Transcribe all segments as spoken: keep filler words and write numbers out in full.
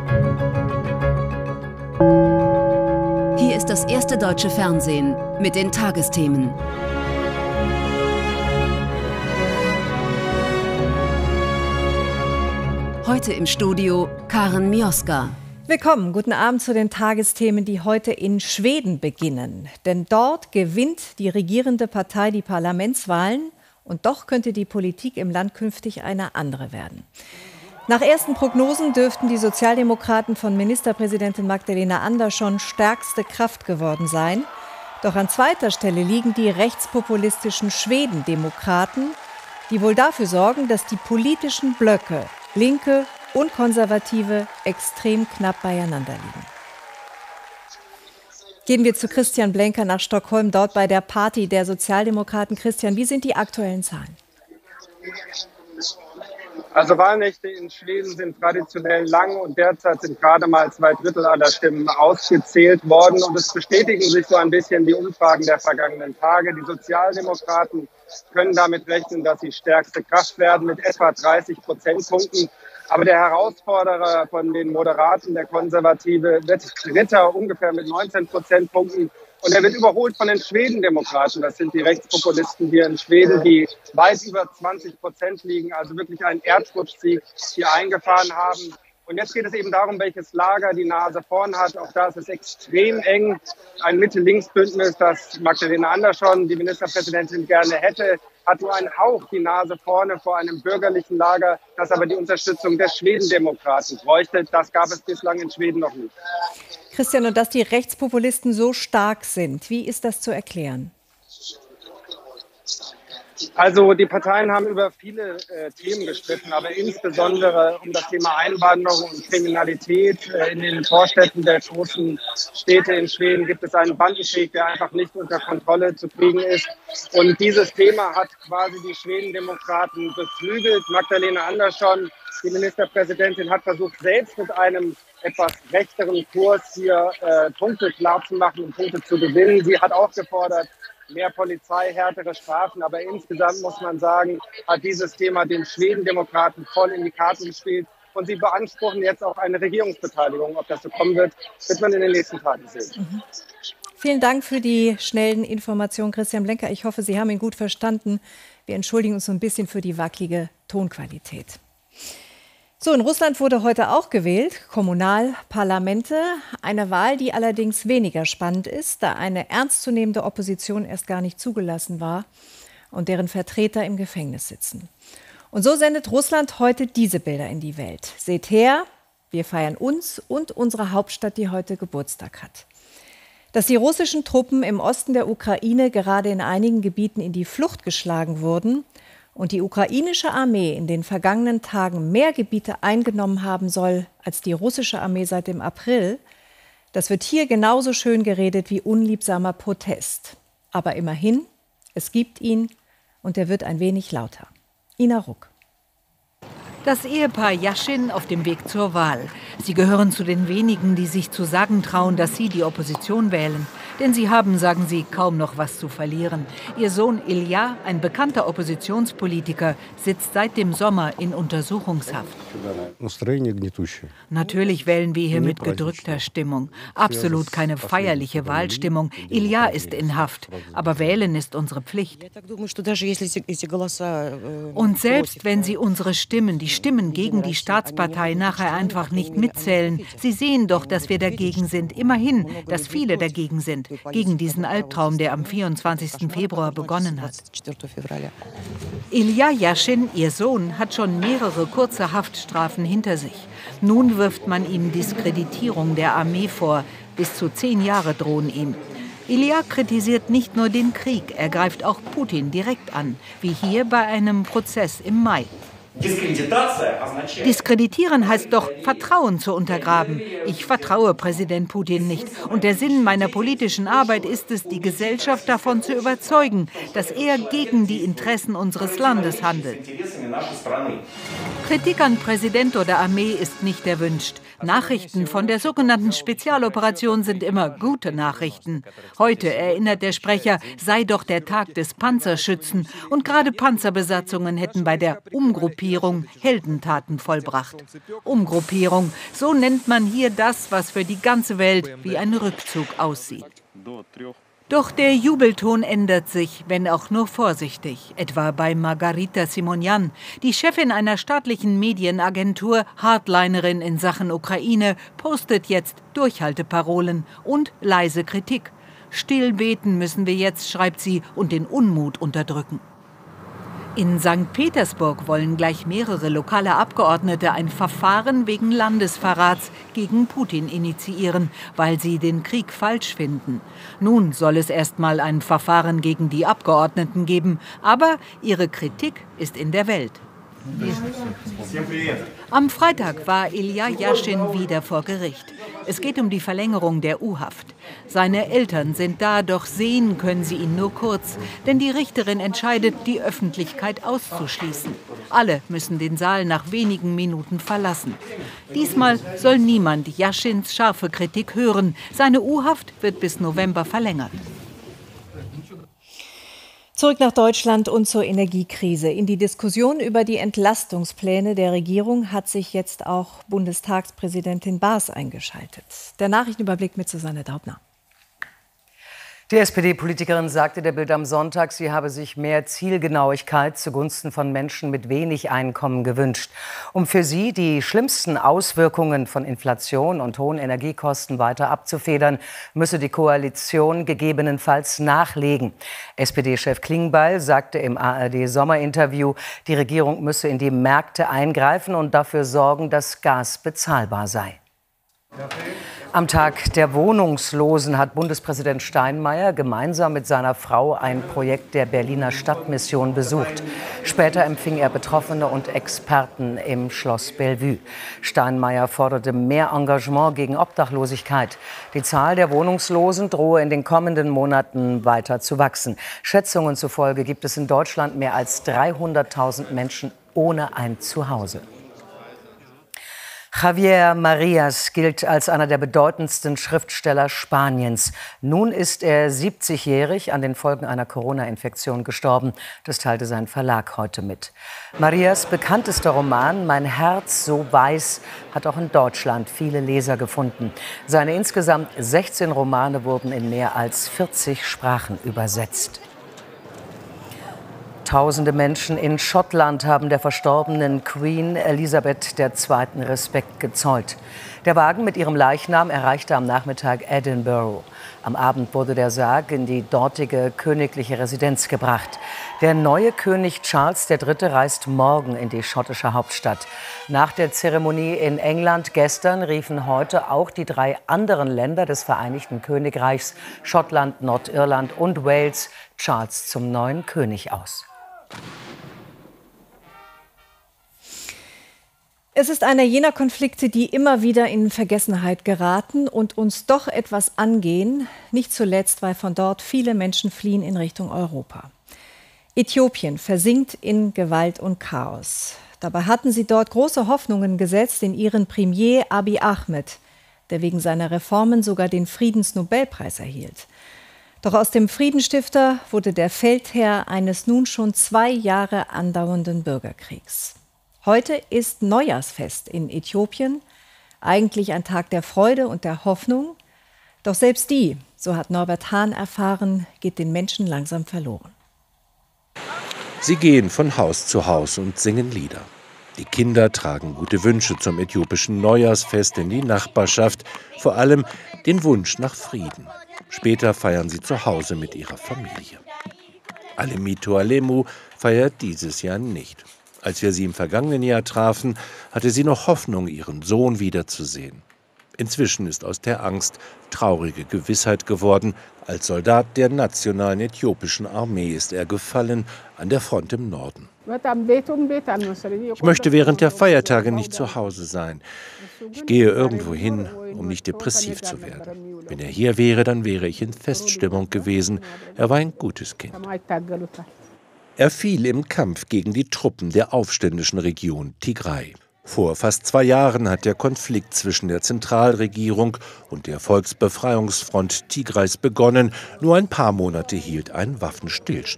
Hier ist das erste deutsche Fernsehen mit den Tagesthemen. Heute im Studio Karen Mioska. Willkommen, guten Abend zu den Tagesthemen, die heute in Schweden beginnen. Denn dort gewinnt die regierende Partei die Parlamentswahlen und doch könnte die Politik im Land künftig eine andere werden. Nach ersten Prognosen dürften die Sozialdemokraten von Ministerpräsidentin Magdalena Andersson stärkste Kraft geworden sein. Doch an zweiter Stelle liegen die rechtspopulistischen Schwedendemokraten, die wohl dafür sorgen, dass die politischen Blöcke, Linke und Konservative, extrem knapp beieinander liegen. Gehen wir zu Christian Blenker nach Stockholm, dort bei der Party der Sozialdemokraten. Christian, wie sind die aktuellen Zahlen? Also Wahlnächte in Schweden sind traditionell lang und derzeit sind gerade mal zwei Drittel aller Stimmen ausgezählt worden. Und es bestätigen sich so ein bisschen die Umfragen der vergangenen Tage. Die Sozialdemokraten können damit rechnen, dass sie stärkste Kraft werden mit etwa dreißig Prozentpunkten. Aber der Herausforderer von den Moderaten, der Konservative, wird Dritter ungefähr mit neunzehn Prozentpunkten. Und er wird überholt von den Schwedendemokraten. Das sind die Rechtspopulisten hier in Schweden, die weit über zwanzig Prozent liegen, also wirklich einen Erdrutschsieg hier eingefahren haben. Und jetzt geht es eben darum, welches Lager die Nase vorn hat. Auch da ist es extrem eng. Ein Mitte-Links-Bündnis, das Magdalena Andersson, die Ministerpräsidentin, gerne hätte, hat nur einen Hauch die Nase vorne vor einem bürgerlichen Lager, das aber die Unterstützung der Schwedendemokraten bräuchte. Das gab es bislang in Schweden noch nicht. Christian, und dass die Rechtspopulisten so stark sind, wie ist das zu erklären? Also die Parteien haben über viele äh, Themen gestritten, aber insbesondere um das Thema Einwanderung und Kriminalität. Äh, in den Vorstädten der großen Städte in Schweden gibt es einen Bandenkrieg, der einfach nicht unter Kontrolle zu kriegen ist. Und dieses Thema hat quasi die Schwedendemokraten beflügelt. Magdalena Andersson, die Ministerpräsidentin, hat versucht, selbst mit einem etwas rechteren Kurs hier äh, Punkte klar zu machen und Punkte zu gewinnen. Sie hat auch gefordert, mehr Polizei, härtere Strafen. Aber insgesamt muss man sagen, hat dieses Thema den Schwedendemokraten voll in die Karten gespielt. Und sie beanspruchen jetzt auch eine Regierungsbeteiligung. Ob das so kommen wird, wird man in den nächsten Tagen sehen. Mhm. Vielen Dank für die schnellen Informationen, Christian Blenker. Ich hoffe, Sie haben ihn gut verstanden. Wir entschuldigen uns so ein bisschen für die wackelige Tonqualität. So, in Russland wurde heute auch gewählt, Kommunalparlamente. Eine Wahl, die allerdings weniger spannend ist, da eine ernstzunehmende Opposition erst gar nicht zugelassen war und deren Vertreter im Gefängnis sitzen. Und so sendet Russland heute diese Bilder in die Welt. Seht her, wir feiern uns und unsere Hauptstadt, die heute Geburtstag hat. Dass die russischen Truppen im Osten der Ukraine gerade in einigen Gebieten in die Flucht geschlagen wurden und die ukrainische Armee in den vergangenen Tagen mehr Gebiete eingenommen haben soll als die russische Armee seit dem April, das wird hier genauso schön geredet wie unliebsamer Protest. Aber immerhin, es gibt ihn und er wird ein wenig lauter. Ina Ruck. Das Ehepaar Jaschin auf dem Weg zur Wahl. Sie gehören zu den wenigen, die sich zu sagen trauen, dass sie die Opposition wählen. Denn sie haben, sagen sie, kaum noch was zu verlieren. Ihr Sohn Ilja, ein bekannter Oppositionspolitiker, sitzt seit dem Sommer in Untersuchungshaft. Natürlich wählen wir hier mit gedrückter Stimmung. Absolut keine feierliche Wahlstimmung. Ilja ist in Haft. Aber wählen ist unsere Pflicht. Und selbst wenn sie unsere Stimmen, die Stimmen gegen die Staatspartei nachher einfach nicht mitzählen, sie sehen doch, dass wir dagegen sind. Immerhin, dass viele dagegen sind. Gegen diesen Albtraum, der am vierundzwanzigsten Februar begonnen hat. Ilja Jaschin, ihr Sohn, hat schon mehrere kurze Haftstrafen hinter sich. Nun wirft man ihm Diskreditierung der Armee vor. Bis zu zehn Jahre drohen ihm. Ilja kritisiert nicht nur den Krieg, er greift auch Putin direkt an, wie hier bei einem Prozess im Mai. Diskreditieren heißt doch, Vertrauen zu untergraben. Ich vertraue Präsident Putin nicht. Und der Sinn meiner politischen Arbeit ist es, die Gesellschaft davon zu überzeugen, dass er gegen die Interessen unseres Landes handelt. Kritik an Präsident oder Armee ist nicht erwünscht. Nachrichten von der sogenannten Spezialoperation sind immer gute Nachrichten. Heute, erinnert der Sprecher, sei doch der Tag des Panzerschützen. Und gerade Panzerbesatzungen hätten bei der Umgruppierung Gruppierung Heldentaten vollbracht. Umgruppierung, so nennt man hier das, was für die ganze Welt wie ein Rückzug aussieht. Doch der Jubelton ändert sich, wenn auch nur vorsichtig, etwa bei Margarita Simonyan, die Chefin einer staatlichen Medienagentur, Hardlinerin in Sachen Ukraine, postet jetzt Durchhalteparolen und leise Kritik. Still beten müssen wir jetzt, schreibt sie, und den Unmut unterdrücken. In Sankt Petersburg wollen gleich mehrere lokale Abgeordnete ein Verfahren wegen Landesverrats gegen Putin initiieren, weil sie den Krieg falsch finden. Nun soll es erst mal ein Verfahren gegen die Abgeordneten geben, aber ihre Kritik ist in der Welt. Am Freitag war Ilja Jaschin wieder vor Gericht. Es geht um die Verlängerung der U-Haft. Seine Eltern sind da, doch sehen können sie ihn nur kurz. Denn die Richterin entscheidet, die Öffentlichkeit auszuschließen. Alle müssen den Saal nach wenigen Minuten verlassen. Diesmal soll niemand Jaschins scharfe Kritik hören. Seine U-Haft wird bis November verlängert. Zurück nach Deutschland und zur Energiekrise. In die Diskussion über die Entlastungspläne der Regierung hat sich jetzt auch Bundestagspräsidentin Baas eingeschaltet. Der Nachrichtenüberblick mit Susanne Daubner. Die S P D-Politikerin sagte der Bild am Sonntag, sie habe sich mehr Zielgenauigkeit zugunsten von Menschen mit wenig Einkommen gewünscht. Um für sie die schlimmsten Auswirkungen von Inflation und hohen Energiekosten weiter abzufedern, müsse die Koalition gegebenenfalls nachlegen. S P D-Chef Klingbeil sagte im A R D-Sommerinterview, die Regierung müsse in die Märkte eingreifen und dafür sorgen, dass Gas bezahlbar sei. Am Tag der Wohnungslosen hat Bundespräsident Steinmeier gemeinsam mit seiner Frau ein Projekt der Berliner Stadtmission besucht. Später empfing er Betroffene und Experten im Schloss Bellevue. Steinmeier forderte mehr Engagement gegen Obdachlosigkeit. Die Zahl der Wohnungslosen drohe in den kommenden Monaten weiter zu wachsen. Schätzungen zufolge gibt es in Deutschland mehr als dreihunderttausend Menschen ohne ein Zuhause. Javier Marías gilt als einer der bedeutendsten Schriftsteller Spaniens. Nun ist er siebzigjährig an den Folgen einer Corona-Infektion gestorben. Das teilte sein Verlag heute mit. Marías' bekanntester Roman Mein Herz so weiß hat auch in Deutschland viele Leser gefunden. Seine insgesamt sechzehn Romane wurden in mehr als vierzig Sprachen übersetzt. Tausende Menschen in Schottland haben der verstorbenen Queen Elisabeth der Zweite Respekt gezollt. Der Wagen mit ihrem Leichnam erreichte am Nachmittag Edinburgh. Am Abend wurde der Sarg in die dortige königliche Residenz gebracht. Der neue König Charles der Dritte reist morgen in die schottische Hauptstadt. Nach der Zeremonie in England gestern riefen heute auch die drei anderen Länder des Vereinigten Königreichs, Schottland, Nordirland und Wales, Charles zum neuen König aus. Es ist einer jener Konflikte, die immer wieder in Vergessenheit geraten und uns doch etwas angehen, nicht zuletzt, weil von dort viele Menschen fliehen in Richtung Europa. Äthiopien versinkt in Gewalt und Chaos. Dabei hatten sie dort große Hoffnungen gesetzt in ihren Premier Abiy Ahmed, der wegen seiner Reformen sogar den Friedensnobelpreis erhielt. Doch aus dem Friedensstifter wurde der Feldherr eines nun schon zwei Jahre andauernden Bürgerkriegs. Heute ist Neujahrsfest in Äthiopien, eigentlich ein Tag der Freude und der Hoffnung. Doch selbst die, so hat Norbert Hahn erfahren, geht den Menschen langsam verloren. Sie gehen von Haus zu Haus und singen Lieder. Die Kinder tragen gute Wünsche zum äthiopischen Neujahrsfest in die Nachbarschaft, vor allem den Wunsch nach Frieden. Später feiern sie zu Hause mit ihrer Familie. Alemito Alemu feiert dieses Jahr nicht. Als wir sie im vergangenen Jahr trafen, hatte sie noch Hoffnung, ihren Sohn wiederzusehen. Inzwischen ist aus der Angst traurige Gewissheit geworden. Als Soldat der nationalen äthiopischen Armee ist er gefallen an der Front im Norden. Ich möchte während der Feiertage nicht zu Hause sein. Ich gehe irgendwo hin, um nicht depressiv zu werden. Wenn er hier wäre, dann wäre ich in Feststimmung gewesen. Er war ein gutes Kind. Er fiel im Kampf gegen die Truppen der aufständischen Region Tigray. Vor fast zwei Jahren hat der Konflikt zwischen der Zentralregierung und der Volksbefreiungsfront Tigrays begonnen. Nur ein paar Monate hielt ein Waffenstillstand.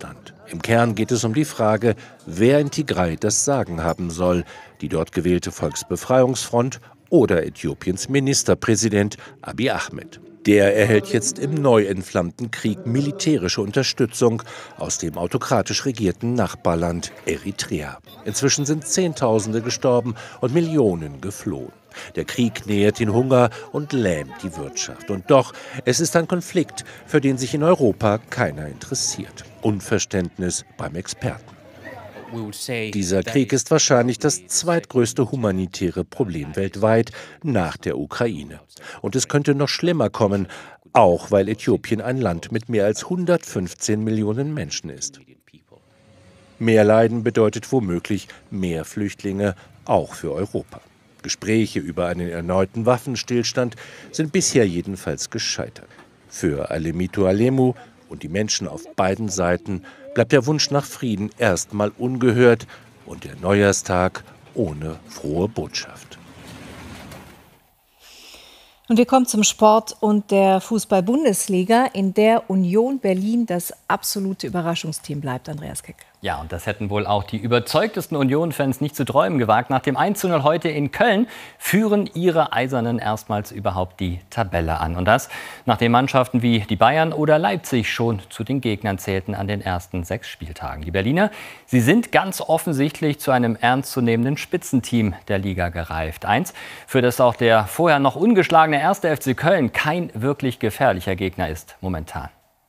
Im Kern geht es um die Frage, wer in Tigray das Sagen haben soll, die dort gewählte Volksbefreiungsfront oder Äthiopiens Ministerpräsident Abiy Ahmed. Der erhält jetzt im neu entflammten Krieg militärische Unterstützung aus dem autokratisch regierten Nachbarland Eritrea. Inzwischen sind Zehntausende gestorben und Millionen geflohen. Der Krieg nährt den Hunger und lähmt die Wirtschaft. Und doch, es ist ein Konflikt, für den sich in Europa keiner interessiert. Unverständnis beim Experten. Dieser Krieg ist wahrscheinlich das zweitgrößte humanitäre Problem weltweit nach der Ukraine. Und es könnte noch schlimmer kommen, auch weil Äthiopien ein Land mit mehr als hundertfünfzehn Millionen Menschen ist. Mehr Leiden bedeutet womöglich mehr Flüchtlinge, auch für Europa. Gespräche über einen erneuten Waffenstillstand sind bisher jedenfalls gescheitert. Für Alemito Alemu und die Menschen auf beiden Seiten bleibt der Wunsch nach Frieden erstmal ungehört und der Neujahrstag ohne frohe Botschaft. Und wir kommen zum Sport und der Fußball-Bundesliga, in der Union Berlin das absolute Überraschungsteam bleibt, Andreas Kecke. Ja, und das hätten wohl auch die überzeugtesten Union-Fans nicht zu träumen gewagt. Nach dem eins zu null heute in Köln führen ihre Eisernen erstmals überhaupt die Tabelle an. Und das, nachdem Mannschaften wie die Bayern oder Leipzig schon zu den Gegnern zählten an den ersten sechs Spieltagen. Die Berliner, sie sind ganz offensichtlich zu einem ernstzunehmenden Spitzenteam der Liga gereift. Eins, für das auch der vorher noch ungeschlagene erste F C Köln kein wirklich gefährlicher Gegner ist momentan.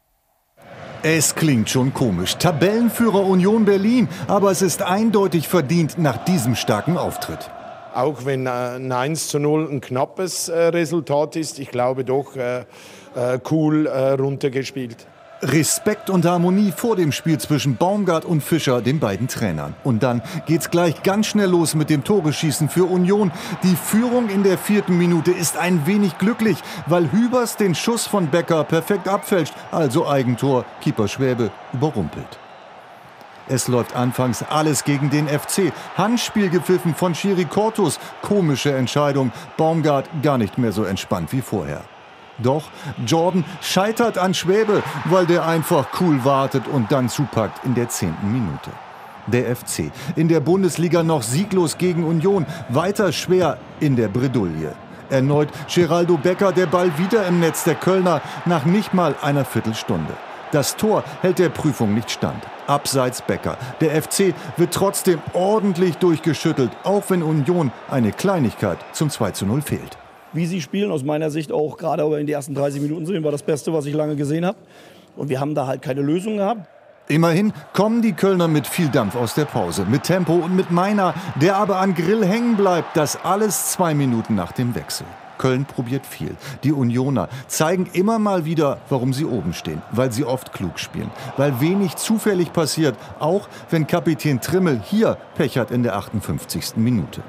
Es klingt schon komisch. Tabellenführer Union Berlin, aber es ist eindeutig verdient nach diesem starken Auftritt. Auch wenn ein eins zu null ein knappes äh, Resultat ist, ich glaube doch äh, äh, cool äh, runtergespielt. Respekt und Harmonie vor dem Spiel zwischen Baumgart und Fischer, den beiden Trainern. Und dann geht's gleich ganz schnell los mit dem Toreschießen für Union. Die Führung in der vierten Minute ist ein wenig glücklich, weil Hübers den Schuss von Becker perfekt abfälscht, also Eigentor, Keeper Schwäbe überrumpelt. Es läuft anfangs alles gegen den F C. Handspiel gepfiffen von Schiri Cortus. Komische Entscheidung. Baumgart gar nicht mehr so entspannt wie vorher. Doch Jordan scheitert an Schwäbe, weil der einfach cool wartet und dann zupackt in der zehnten Minute. Der F C in der Bundesliga noch sieglos gegen Union, weiter schwer in der Bredouille. Erneut Geraldo Becker, der Ball wieder im Netz der Kölner nach nicht mal einer Viertelstunde. Das Tor hält der Prüfung nicht stand. Abseits Becker. Der F C wird trotzdem ordentlich durchgeschüttelt, auch wenn Union eine Kleinigkeit zum zwei zu null fehlt. Wie sie spielen, aus meiner Sicht auch gerade aber in den ersten dreißig Minuten sehen, war das Beste, was ich lange gesehen habe. Und wir haben da halt keine Lösung gehabt. Immerhin kommen die Kölner mit viel Dampf aus der Pause, mit Tempo und mit Meiner, der aber an Grill hängen bleibt. Das alles zwei Minuten nach dem Wechsel. Köln probiert viel. Die Unioner zeigen immer mal wieder, warum sie oben stehen. Weil sie oft klug spielen. Weil wenig zufällig passiert, auch wenn Kapitän Trimmel hier Pech hat in der achtundfünfzigsten Minute.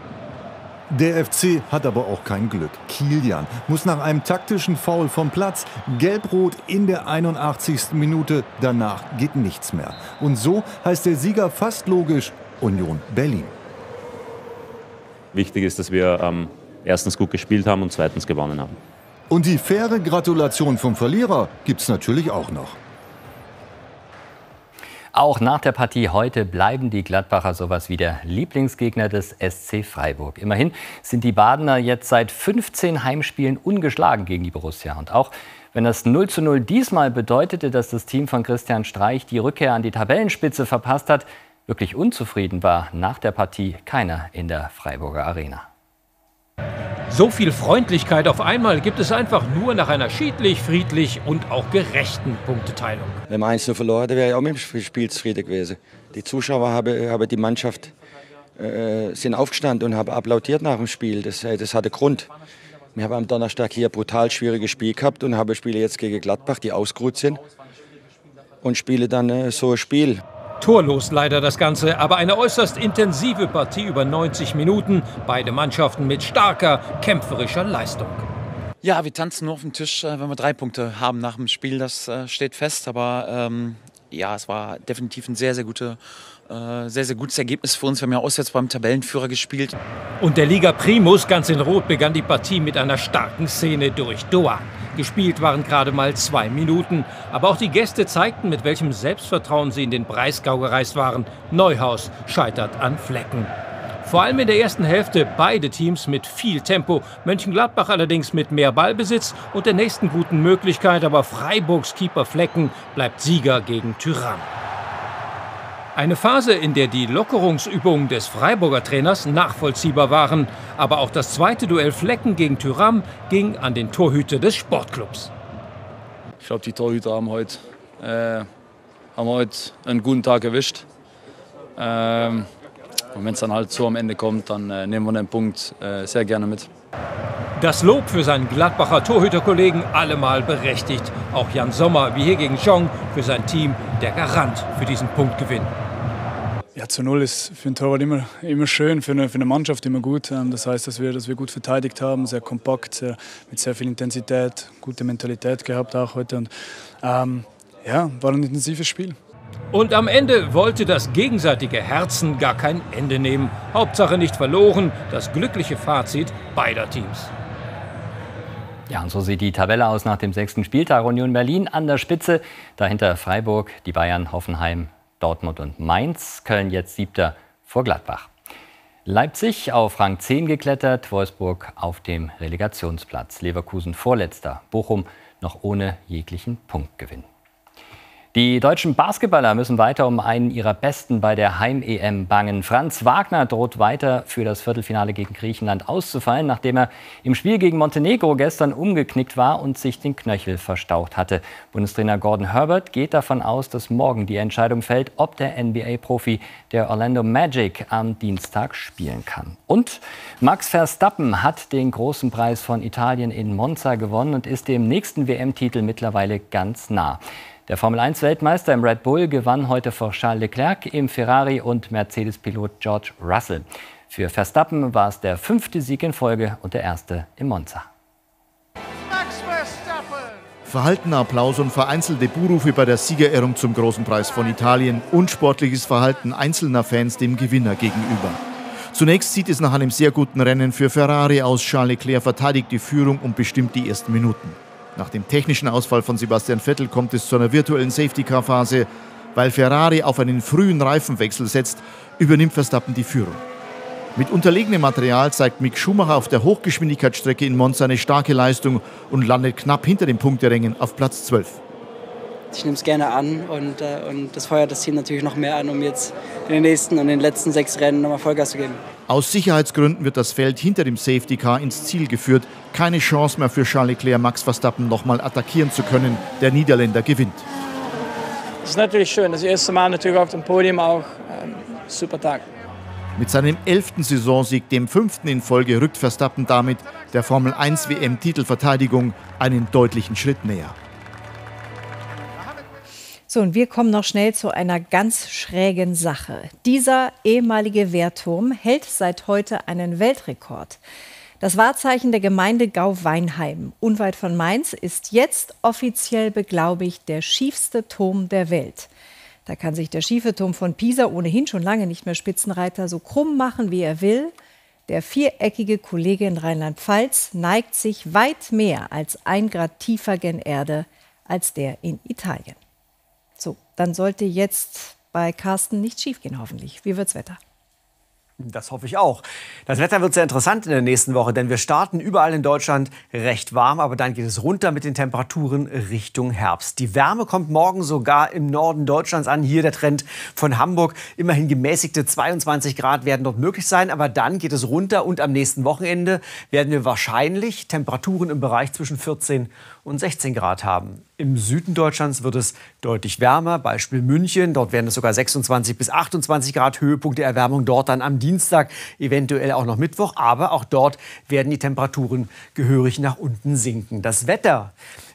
Der F C hat aber auch kein Glück. Kilian muss nach einem taktischen Foul vom Platz. Gelb-Rot in der einundachtzigsten Minute. Danach geht nichts mehr. Und so heißt der Sieger fast logisch Union Berlin. Wichtig ist, dass wir ähm, erstens gut gespielt haben und zweitens gewonnen haben. Und die faire Gratulation vom Verlierer gibt's natürlich auch noch. Auch nach der Partie heute bleiben die Gladbacher sowas wie der Lieblingsgegner des S C Freiburg. Immerhin sind die Badener jetzt seit fünfzehn Heimspielen ungeschlagen gegen die Borussia. Und auch wenn das null zu null diesmal bedeutete, dass das Team von Christian Streich die Rückkehr an die Tabellenspitze verpasst hat, wirklich unzufrieden war nach der Partie keiner in der Freiburger Arena. So viel Freundlichkeit auf einmal gibt es einfach nur nach einer schiedlich, friedlich und auch gerechten Punkteteilung. Wenn man eins zu null verloren hätte, wäre ich auch mit dem Spiel zufrieden gewesen. Die Zuschauer haben, haben die Mannschaft äh, sind aufgestanden und haben applaudiert nach dem Spiel. Das, das hatte Grund. Wir haben am Donnerstag hier ein brutal schwieriges Spiel gehabt und haben Spiele jetzt gegen Gladbach, die ausgeruht sind, und spiele dann äh, so ein Spiel. Torlos leider das Ganze, aber eine äußerst intensive Partie über neunzig Minuten. Beide Mannschaften mit starker, kämpferischer Leistung. Ja, wir tanzen nur auf dem Tisch, wenn wir drei Punkte haben nach dem Spiel. Das äh, steht fest, aber ähm, ja, es war definitiv ein sehr, sehr, gute, äh, sehr, sehr gutes Ergebnis für uns. Wir haben ja auswärts beim Tabellenführer gespielt. Und der Liga Primus, ganz in Rot, begann die Partie mit einer starken Szene durch Doan. Gespielt waren gerade mal zwei Minuten. Aber auch die Gäste zeigten, mit welchem Selbstvertrauen sie in den Breisgau gereist waren. Neuhaus scheitert an Flecken. Vor allem in der ersten Hälfte beide Teams mit viel Tempo. Mönchengladbach allerdings mit mehr Ballbesitz und der nächsten guten Möglichkeit. Aber Freiburgs Keeper Flecken bleibt Sieger gegen Thuram. Eine Phase, in der die Lockerungsübungen des Freiburger Trainers nachvollziehbar waren. Aber auch das zweite Duell Flecken gegen Thuram ging an den Torhüter des Sportclubs. Ich glaube, die Torhüter haben heute, äh, haben heute einen guten Tag erwischt. Ähm, und wenn es dann halt so am Ende kommt, dann äh, nehmen wir den Punkt äh, sehr gerne mit. Das Lob für seinen Gladbacher Torhüterkollegen allemal berechtigt. Auch Jan Sommer, wie hier gegen Chong, für sein Team der Garant für diesen Punktgewinn. Ja, zu Null ist für einen Torwart immer, immer schön, für eine, für eine Mannschaft immer gut. Das heißt, dass wir, dass wir gut verteidigt haben, sehr kompakt, sehr, mit sehr viel Intensität, gute Mentalität gehabt auch heute. Und, ähm, ja, war ein intensives Spiel. Und am Ende wollte das gegenseitige Herzen gar kein Ende nehmen. Hauptsache nicht verloren, das glückliche Fazit beider Teams. Ja, und so sieht die Tabelle aus nach dem sechsten Spieltag. Union Berlin an der Spitze, dahinter Freiburg, die Bayern, Hoffenheim, Dortmund und Mainz. Köln jetzt Siebter vor Gladbach. Leipzig auf Rang zehn geklettert, Wolfsburg auf dem Relegationsplatz. Leverkusen Vorletzter, Bochum noch ohne jeglichen Punktgewinn. Die deutschen Basketballer müssen weiter um einen ihrer Besten bei der Heim-E M bangen. Franz Wagner droht weiter für das Viertelfinale gegen Griechenland auszufallen, nachdem er im Spiel gegen Montenegro gestern umgeknickt war und sich den Knöchel verstaucht hatte. Bundestrainer Gordon Herbert geht davon aus, dass morgen die Entscheidung fällt, ob der N B A-Profi der Orlando Magic am Dienstag spielen kann. Und Max Verstappen hat den großen Preis von Italien in Monza gewonnen und ist dem nächsten W M-Titel mittlerweile ganz nah. Der Formel eins Weltmeister im Red Bull gewann heute vor Charles Leclerc, im Ferrari und Mercedes-Pilot George Russell. Für Verstappen war es der fünfte Sieg in Folge und der erste in Monza. Verhaltener Applaus und vereinzelte Buhrufe bei der Siegerehrung zum Großen Preis von Italien. Unsportliches Verhalten einzelner Fans dem Gewinner gegenüber. Zunächst sieht es nach einem sehr guten Rennen für Ferrari aus. Charles Leclerc verteidigt die Führung und bestimmt die ersten Minuten. Nach dem technischen Ausfall von Sebastian Vettel kommt es zu einer virtuellen Safety-Car-Phase. Weil Ferrari auf einen frühen Reifenwechsel setzt, übernimmt Verstappen die Führung. Mit unterlegenem Material zeigt Mick Schumacher auf der Hochgeschwindigkeitsstrecke in Monza eine starke Leistung und landet knapp hinter den Punkterängen auf Platz zwölf. Ich nehme es gerne an und, äh, und das feuert das Team natürlich noch mehr an, um jetzt in den nächsten und den letzten sechs Rennen nochmal Vollgas zu geben. Aus Sicherheitsgründen wird das Feld hinter dem Safety Car ins Ziel geführt. Keine Chance mehr für Charles Leclerc, Max Verstappen nochmal attackieren zu können. Der Niederländer gewinnt. Das ist natürlich schön. Das erste Mal natürlich auf dem Podium auch. Ähm, super Tag. Mit seinem elften Saisonsieg, dem fünften in Folge, rückt Verstappen damit der Formel eins W M-Titelverteidigung einen deutlichen Schritt näher. So, und wir kommen noch schnell zu einer ganz schrägen Sache. Dieser ehemalige Wehrturm hält seit heute einen Weltrekord. Das Wahrzeichen der Gemeinde Gau-Weinheim, unweit von Mainz, ist jetzt offiziell beglaubigt der schiefste Turm der Welt. Da kann sich der schiefe Turm von Pisa, ohnehin schon lange nicht mehr Spitzenreiter, so krumm machen, wie er will. Der viereckige Kollege in Rheinland-Pfalz neigt sich weit mehr als ein Grad tiefer gen Erde als der in Italien. So, dann sollte jetzt bei Carsten nichts schiefgehen, hoffentlich. Wie wird's Wetter? Das hoffe ich auch. Das Wetter wird sehr interessant in der nächsten Woche, denn wir starten überall in Deutschland recht warm, aber dann geht es runter mit den Temperaturen Richtung Herbst. Die Wärme kommt morgen sogar im Norden Deutschlands an. Hier der Trend von Hamburg. Immerhin gemäßigte zweiundzwanzig Grad werden dort möglich sein, aber dann geht es runter und am nächsten Wochenende werden wir wahrscheinlich Temperaturen im Bereich zwischen vierzehn und sechzehn Grad haben. Im Süden Deutschlands wird es deutlich wärmer, Beispiel München. Dort werden es sogar sechsundzwanzig bis achtundzwanzig Grad, Höhepunkt der Erwärmung dort dann am Dienstag, eventuell auch noch Mittwoch. Aber auch dort werden die Temperaturen gehörig nach unten sinken. Das Wetter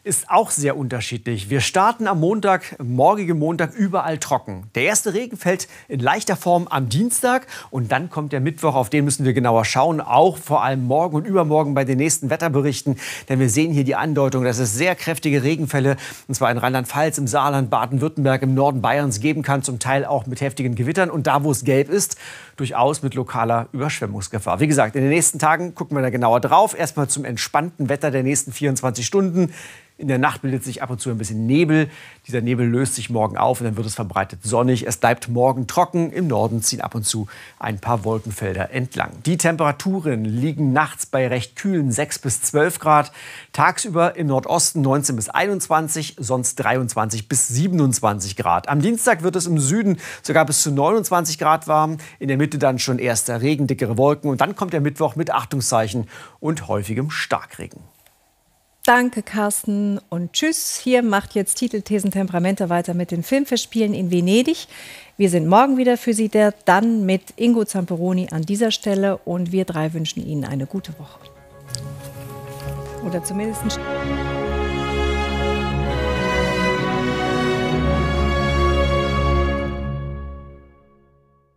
ist auch sehr unterschiedlich. Wir starten am Montag, morgigen Montag, überall trocken. Der erste Regen fällt in leichter Form am Dienstag und dann kommt der Mittwoch, auf den müssen wir genauer schauen, auch vor allem morgen und übermorgen bei den nächsten Wetterberichten, denn wir sehen hier die Andeutung, dass es sehr kräftige Regenfälle, und zwar in Rheinland-Pfalz, im Saarland, Baden-Württemberg, im Norden Bayerns geben kann, zum Teil auch mit heftigen Gewittern und da, wo es gelb ist, durchaus mit lokaler Überschwemmungsgefahr. Wie gesagt, in den nächsten Tagen gucken wir da genauer drauf. Erstmal zum entspannten Wetter der nächsten vierundzwanzig Stunden. In der Nacht bildet sich ab und zu ein bisschen Nebel. Dieser Nebel löst sich morgen auf und dann wird es verbreitet sonnig. Es bleibt morgen trocken. Im Norden ziehen ab und zu ein paar Wolkenfelder entlang. Die Temperaturen liegen nachts bei recht kühlen sechs bis zwölf Grad. Tagsüber im Nordosten neunzehn bis einundzwanzig, sonst dreiundzwanzig bis siebenundzwanzig Grad. Am Dienstag wird es im Süden sogar bis zu neunundzwanzig Grad warm. In der Mitte dann schon erster Regen, dickere Wolken. Und dann kommt der Mittwoch mit Achtungszeichen und häufigem Starkregen. Danke, Carsten, und tschüss. Hier macht jetzt Titel, Thesen, Temperamente weiter mit den Filmfestspielen in Venedig. Wir sind morgen wieder für Sie da, dann mit Ingo Zamperoni an dieser Stelle. Und wir drei wünschen Ihnen eine gute Woche. Oder zumindest ein